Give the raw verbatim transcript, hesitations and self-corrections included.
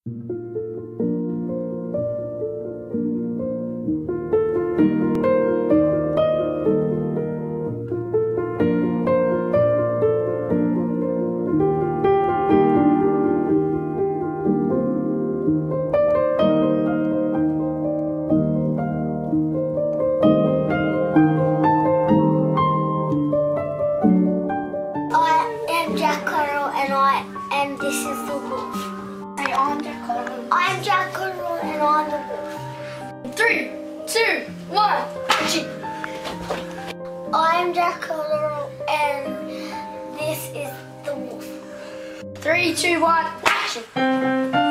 And I and this is the wolf. Hey, I'm Jack Connell. I'm Jack Connell and I'm the wolf. Three, two, one, action. I'm Jack Connell and this is the wolf. Three, two, one, action.